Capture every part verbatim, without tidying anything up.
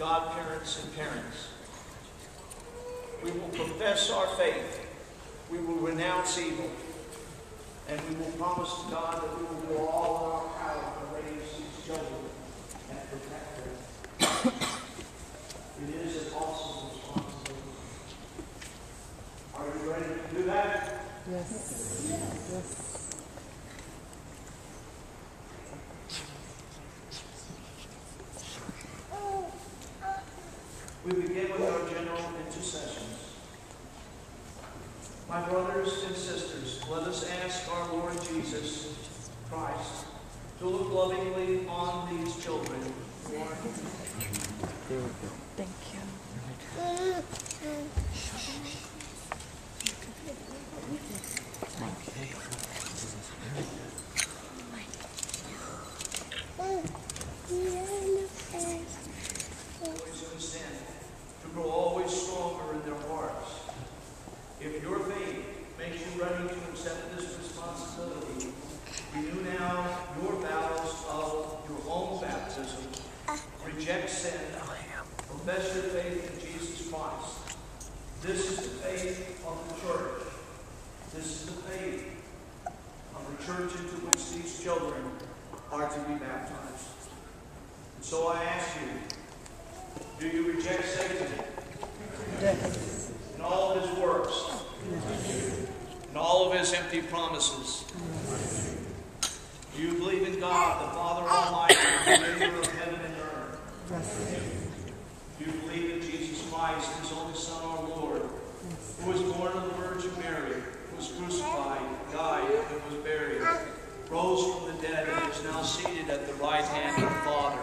godparents and parents. We will profess our faith. We will renounce evil. And we will promise to God that we will do all in our power to raise these children and protect them. It is an awesome responsibility. Are you ready to do that? Yes. Yes. We begin with our general intercessions. My brothers and sisters, let us ask our Lord Jesus Christ to look lovingly on these children. Lord. Thank you. Always understand to grow always stronger in their hearts. If your faith makes you ready to accept this responsibility, renew now your vows of your own baptism. Reject sin. Profess your faith in Jesus Christ. This is the faith of the church. This is the faith of the church into which these children are to be baptized. And so I ask you, do you reject Satan? Yes. And all of his works? And all of his empty promises? Do you believe in God, the Father Almighty, creator of heaven and earth? Yes. Do you believe in Jesus Christ, his only Son, our Lord, who was born of the Virgin Mary, who was crucified, died, and was buried, rose from the dead, and is now seated at the right hand of the Father?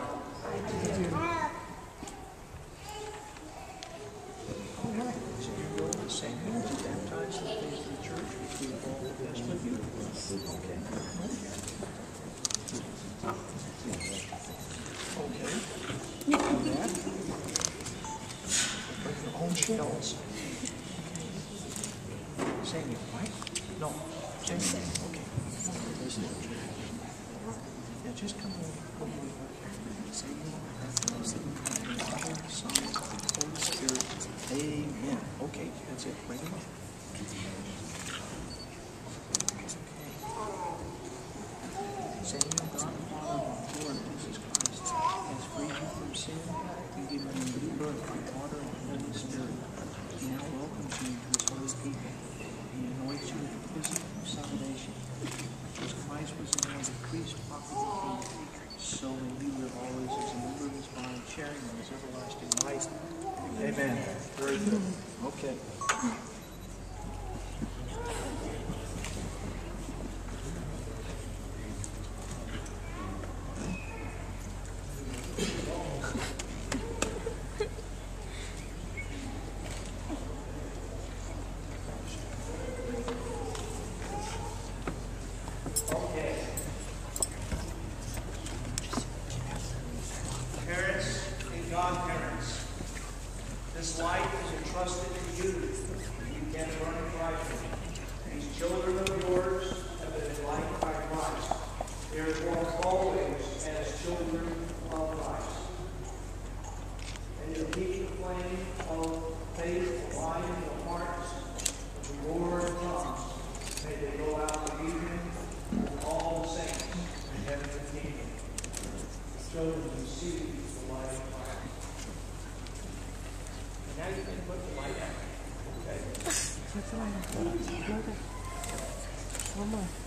Shells. Samuel, right? No. Samuel. Okay. Yeah, just come over. Samuel, Father, Son, Holy Spirit. Amen. Okay, that's it. Bring him up. Samuel, God, Father, our Lord Jesus Christ, has freed you from sin. You give him a new birth by water and Holy Spirit. He now welcomes you to his holy people. He anoints you with the physical salvation. As Christ was anointed priest, prophet, and king, so may you live always as a member of his body, sharing in his everlasting life. Amen. Very good. Okay.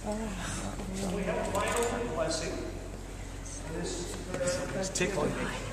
We have a final blessing. This is It's tickling me.